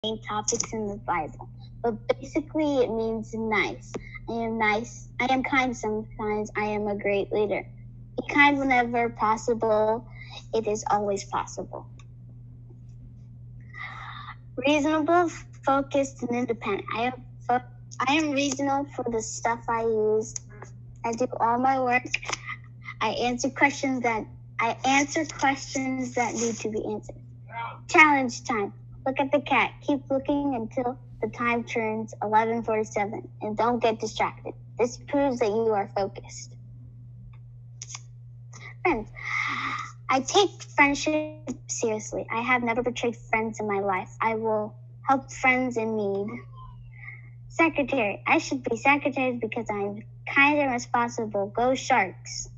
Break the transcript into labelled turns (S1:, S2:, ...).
S1: main topics in the Bible. But basically, it means nice. I am nice. I am kind sometimes. I am a great leader. Be kind whenever possible. It is always possible. Reasonable, focused, and independent. I am reasonable for the stuff I use. I do all my work. I answer questions that need to be answered. Challenge time. Look at the cat. Keep looking until the time turns 11:47, and don't get distracted. This proves that you are focused. Friends. I take friendship seriously. I have never betrayed friends in my life. I will help friends in need. Secretary. I should be secretary because I'm kind and responsible. Go Sharks.